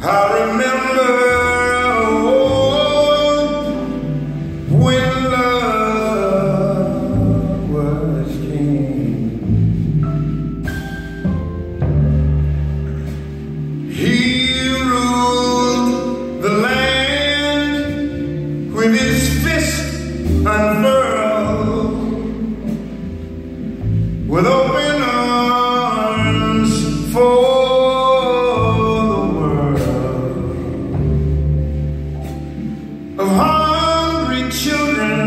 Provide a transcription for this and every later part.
I remember when love was king. He ruled the land with his fist unfurled, with open arms for of hungry children.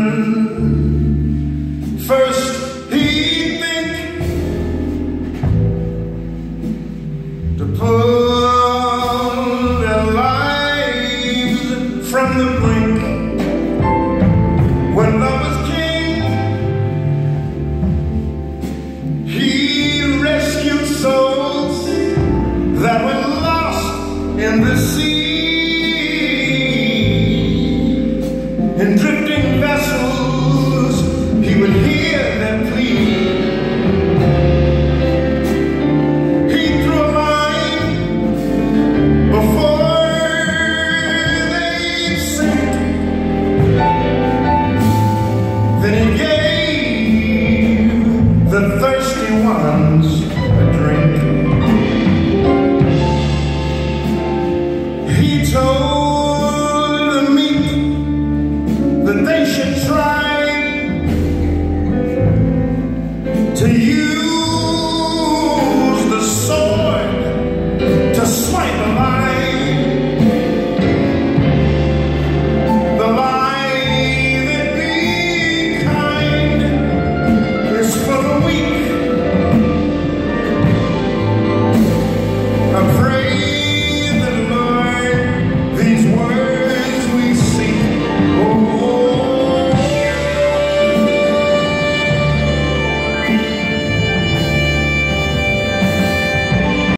First he'd think to pull their lives from the brink. When love was king, he rescued souls that were lost in the sea.